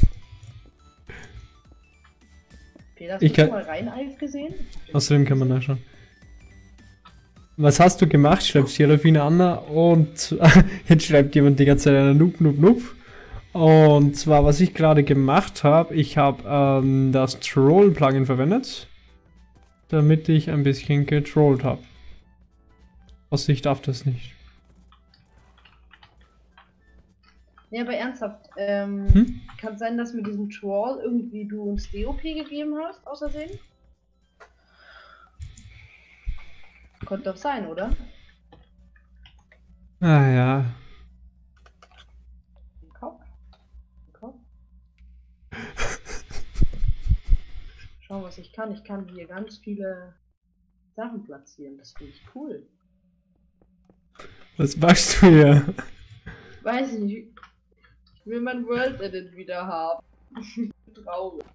Peter, hast Ich du schon kann- mal Rheinalf gesehen? Außerdem kann man nachschauen. Was hast du gemacht? Schreibt Serafina Anna und jetzt schreibt jemand die ganze Zeit einer Noob, Noob, Noob. Und zwar, was ich gerade gemacht habe, ich habe das Troll-Plugin verwendet, damit ich ein bisschen getrollt habe. Aus ich darf das nicht. Nee, aber ernsthaft, Hm? kann sein, dass mit diesem Troll irgendwie du uns DOP gegeben hast, außersehen? Konnte doch sein, oder? Ah ja. Kopf. Kopf. Schau, was ich kann. Ich kann hier ganz viele Sachen platzieren. Das finde ich cool. Was machst du hier? Weiß ich nicht. Ich will mein World Edit wieder haben. Traurig.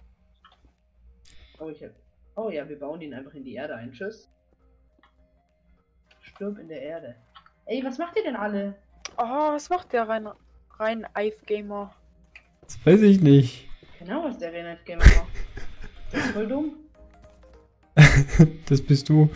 Oh ja, wir bauen ihn einfach in die Erde ein. Tschüss. Stirb in der Erde. Ey, was macht ihr denn alle? Oh, was macht der rein Ive Gamer? Das weiß ich nicht. Genau, was der Renat Gamer macht. Das ist voll dumm. Das bist du.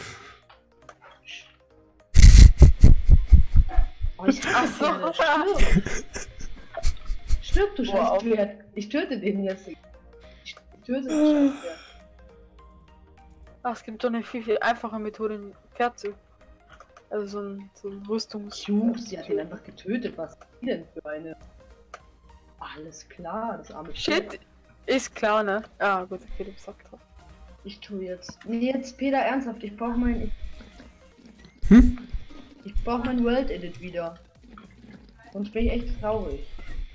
Oh, ich hasse Ach so. Pferde. Stirb, du scheiß Wow. Pferd. Ich töte den jetzt. Ich töte den scheiß Pferd. Ach, es gibt doch eine viel einfache Methode, ein Pferd zu. Also so ein Rüstungs. Sie hat ihn einfach getötet. Was ist die denn für eine? Alles klar, das arme Pferd. Shit, ist klar, ne? Ah, gut, okay, du bist auch drauf. Ich tue jetzt. Nee, jetzt Peter, ernsthaft. Ich brauche mein. Hm? Ich brauche mein World Edit wieder. Sonst bin ich echt traurig.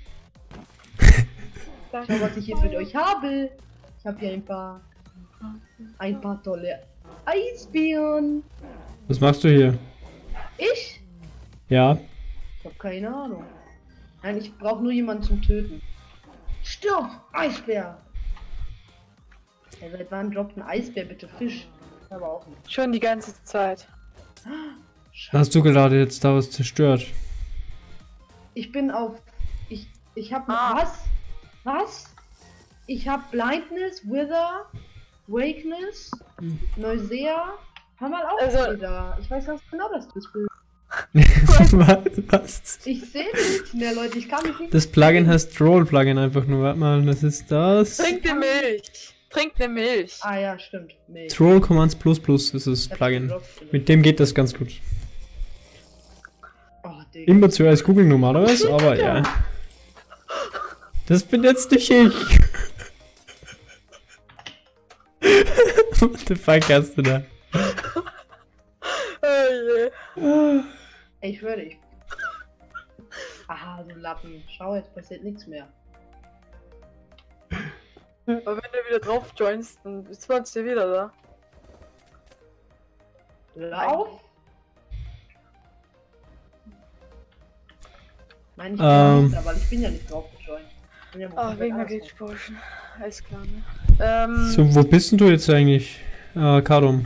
Schau, was ich hier für euch habe. Ich habe hier ein paar tolle Eisbären. Was machst du hier? Ich? Ja. Ich habe keine Ahnung. Nein, ich brauche nur jemanden zum Töten. Stirb, Eisbär. Hey, seit wann droppt ein Eisbär bitte Fisch? Aber auch nicht. Schon die ganze Zeit. Hast du gerade jetzt da was zerstört? Ich bin auf. Ich hab. Ah. Was? Ich hab Blindness, Wither, Wakeness, Neusea. Hör mal auf, Also- Peter. Ich weiß ganz genau, dass du es bist. Was? Ich sehe nichts mehr, Leute. Ich kann mich nicht. Das Plugin heißt Troll-Plugin einfach nur. Warte mal, das ist das. Trink die Milch! Trink eine Milch. Ah ja, stimmt. Milch. Troll Commands Plus Plus ist das Ich hab's Plugin. gedroppt. Mit dem geht das ganz gut. Oh, Digga. Immer zuerst googeln normalerweise, aber ja. Das bin jetzt nicht ich. What the fuck hast du da? Oh je. Ey, ich höre dich. Aha, du Lappen. Schau, jetzt passiert nichts mehr. Aber wenn du wieder drauf joinst, dann bist du uns ja wieder da. Lauf? Nein, ich bin ja nicht, aber ich bin ja nicht drauf gejoint. Ich bin ja Ah, wegen der andersrum. Glitch-Potion. Alles klar, ne? So, wo bist denn du jetzt eigentlich? Karum.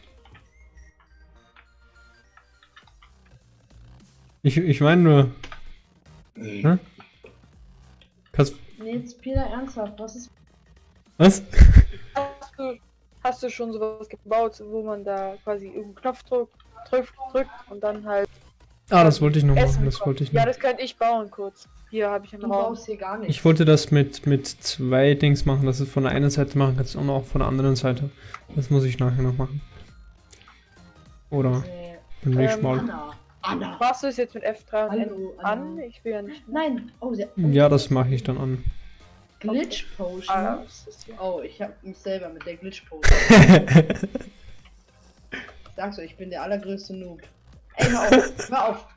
Ich meine nur. Hm? Kannst. Nee, jetzt Peter, ernsthaft, was ist... Was? Hast du schon sowas gebaut, wo man da quasi irgendeinen Knopf drückt und dann halt Ah, das wollte ich noch Essen machen. Das bekommt? wollte ich Ja, noch. das könnte ich bauen kurz. Hier habe ich einen Du Raum. baust hier gar nicht. Ich wollte das mit zwei Dings machen, dass es von der einen Seite machen kannst und auch von der anderen Seite. Das muss ich nachher noch machen. Oder dann will ich mal. Anna. Machst du es jetzt mit F3 und N Hallo, an? Anna. Ich will ja nicht. Nein. Oh, der Ja, das mache ich dann an. Glitch Potion. Ah, was ist hier? Oh, ich hab mich selber mit der Glitch Potion. Ich sag's euch, ich bin der allergrößte Noob. Ey, hör auf, hör auf.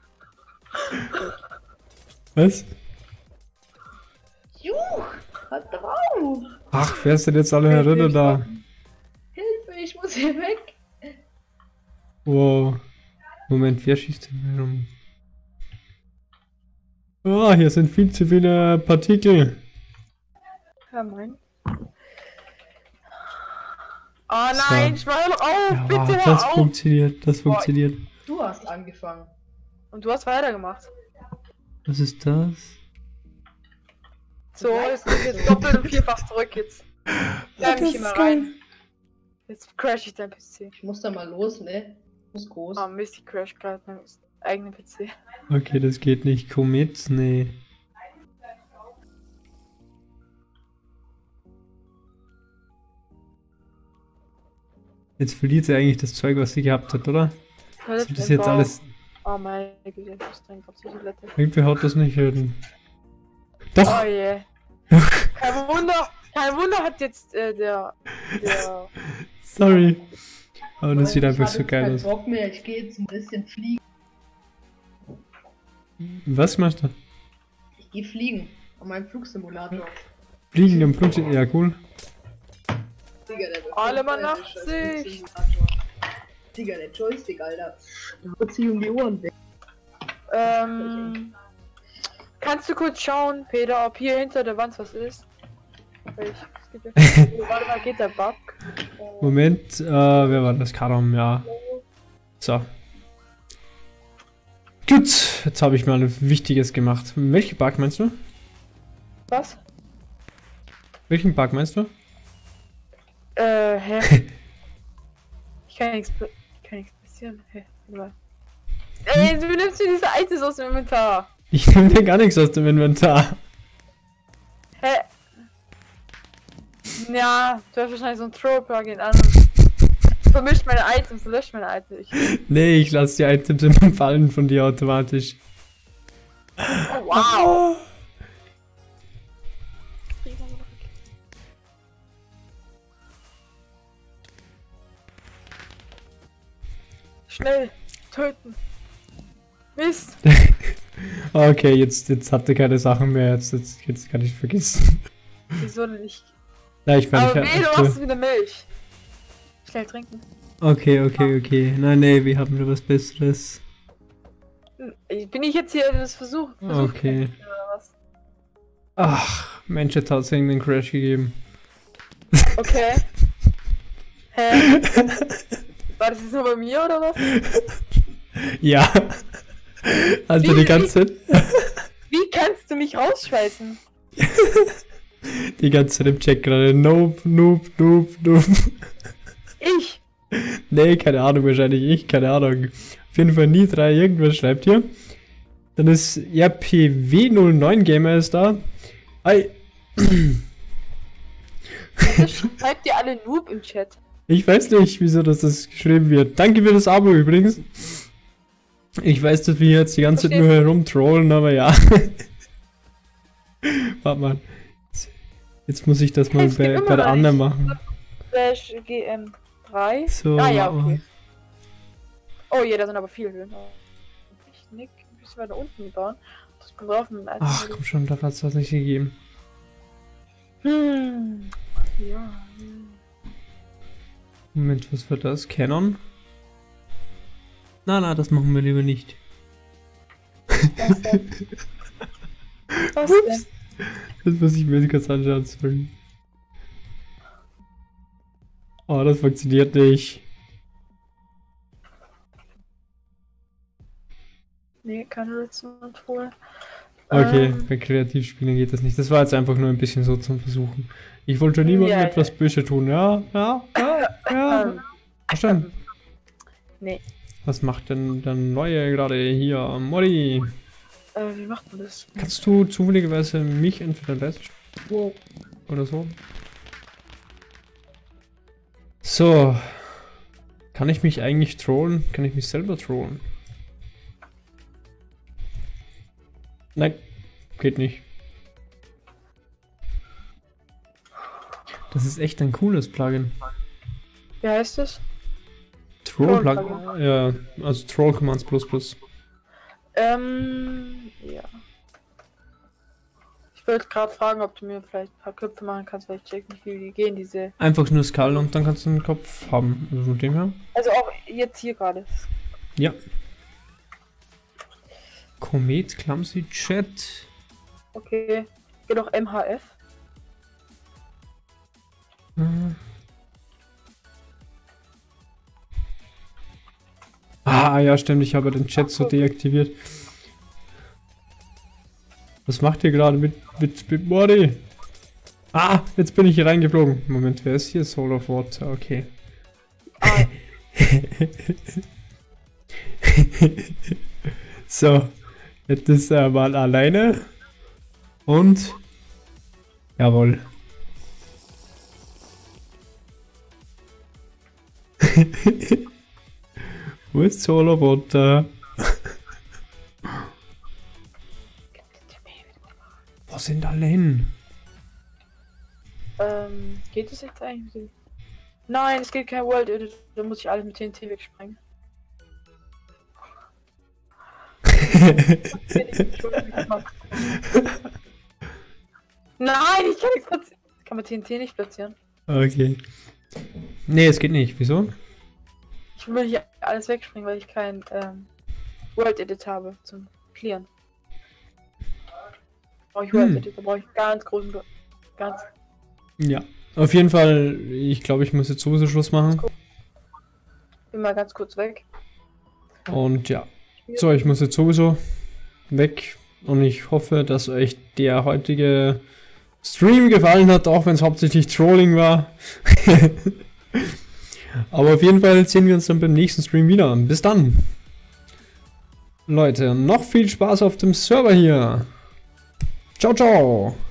Was? Juch, halt drauf. Ach, wer ist denn jetzt alle herinnen da? Hilfe, ich muss hier weg. Wow. Moment, wer schießt denn hier rum? Ah, hier sind viel zu viele Partikel. Ja, mein. Oh nein, So. schmeiß doch auf, Ja, bitte hör das auf. funktioniert, das funktioniert. Du hast angefangen. Und du hast weitergemacht. Was ist das? So, jetzt geht jetzt doppelt und vierfach zurück jetzt. Bleib mich immer rein. Jetzt crash ich dein PC. Ich muss da mal los, ne? Muss groß. Oh Mist, ich crash gerade meinen eigenen PC. Okay, das geht nicht. Commit? Nee. Jetzt verliert sie eigentlich das Zeug, was sie gehabt hat, oder? Sieht das jetzt alles... Oh meine Güte, ich muss dringend auf die Toilette. Irgendwie haut das nicht hin. Doch! Oh je. Kein Wunder hat jetzt der Sorry. Aber das sieht Ich einfach hab so jetzt geil keinen aus. Bock mehr, ich gehe jetzt ein bisschen fliegen. Was machst du? Ich gehe fliegen. An meinem Flugsimulator. Fliegen im Flugzeug? Ja, cool. Digga, der Alle mal der nach scheiß sich. Flugsimulator. Digga, der Joystick, Alter. Da wird sich um die Ohren weg. Kannst du kurz schauen, Peter, ob hier hinter der Wand was ist? Weil es geht ja, warte mal, geht der Bug? Moment, wer war das? Karam, ja. So. Gut, jetzt habe ich mal ein Wichtiges gemacht. Welchen Bug meinst du? Was? Welchen Bug meinst du? Hä? Ich kann nichts passieren. Hä? Warte mal. Ey, du nimmst mir diese Items aus dem Inventar. Ich nehme dir gar nichts aus dem Inventar. Hä? Ja, du hast wahrscheinlich so ein Throw-Plugin an und vermischt meine Items und löscht meine Items. Nee, ich lasse die Items immer fallen von dir automatisch. Oh, wow! Schnell! Töten! Mist! Okay, jetzt hat er keine Sachen mehr. Jetzt kann ich vergessen. Wieso denn nicht? Ja, ich meine, Aber ich nee, du hatte... machst wieder Milch. Schnell trinken. Okay. Nein, nee, wir haben nur was Besseres. Bin ich jetzt hier das Versuch? Okay. Oder was? Ach, Mensch, jetzt hat es irgendeinen Crash gegeben. Okay. Hä? War das jetzt nur bei mir oder was? Ja. Also die ganze Zeit... Wie kannst du mich rausschmeißen? Die ganze Zeit im Chat gerade. Nope. Ich? Nee, keine Ahnung, wahrscheinlich ich, keine Ahnung. Auf jeden Fall Nie3 irgendwas schreibt hier. Dann ist RPW09 Gamer ist da. Hi. Schreibt ihr alle Noob im Chat? Ich weiß nicht, wieso das geschrieben wird. Danke für das Abo übrigens. Ich weiß, dass wir jetzt die ganze Zeit nur herumtrollen, aber ja. Warte mal. Jetzt muss ich das mal bei der anderen machen. /GM3. So. Ah ja, okay. Oh je, da sind aber viele Höhen. Ich nick ein bisschen weiter unten bauen. Das kommt drauf mit dem alten. Ach komm schon, da hat es was nicht gegeben. Ja. Moment, was war das? Canon? Na, das machen wir lieber nicht. Was denn? Was denn? Das muss ich mir kurz anschauen, sorry. Oh, das funktioniert nicht. Nee, keine Redstone-Truhe. Okay, bei Kreativspielen geht das nicht. Das war jetzt einfach nur ein bisschen so zum Versuchen. Ich wollte niemandem etwas Böses tun. Ja. Verstanden. Nee. Was macht denn der Neue gerade hier? Mori. Wie macht man das? Kannst du zufälligerweise mich entweder lässt? Oder so? So. Kann ich mich eigentlich trollen? Kann ich mich selber trollen? Nein, geht nicht. Das ist echt ein cooles Plugin. Wie heißt es? Troll Plugin. Ja, also Troll Commands ++. Ja. Ich wollte gerade fragen, ob du mir vielleicht ein paar Köpfe machen kannst, weil ich check nicht, wie die gehen, diese. Einfach nur Skull und dann kannst du einen Kopf haben. Also von dem her. Also auch jetzt hier gerade. Ja. Komet, Clumsy Chat. Okay. Geht doch MHF. Ah, ja, stimmt, ich habe den Chat so deaktiviert. Was macht ihr gerade mit Mori? Ah, jetzt bin ich hier reingeflogen. Moment, wer ist hier? Soul of Water, okay. So, jetzt ist er mal alleine. Und... Jawohl. Wo ist Soul of Water? Wo sind alle hin? Geht es jetzt eigentlich? Nein, es geht kein World Edit. Da muss ich alles mit TNT wegsprengen. Nein, ich kann nichts platzieren. Kann man TNT nicht platzieren? Okay. Nee, es geht nicht. Wieso? Ich will hier alles wegspringen, weil ich kein World Edit habe zum Clearen. Brauche ich World Edit, da brauche ich ganz großen. Ganz. Ja. Auf jeden Fall, ich glaube, ich muss jetzt sowieso Schluss machen. Bin mal ganz kurz weg. Und ja. So, ich muss jetzt sowieso weg. Und ich hoffe, dass euch der heutige Stream gefallen hat, auch wenn es hauptsächlich Trolling war. Aber auf jeden Fall sehen wir uns dann beim nächsten Stream wieder. Bis dann. Leute, noch viel Spaß auf dem Server hier. Ciao, ciao.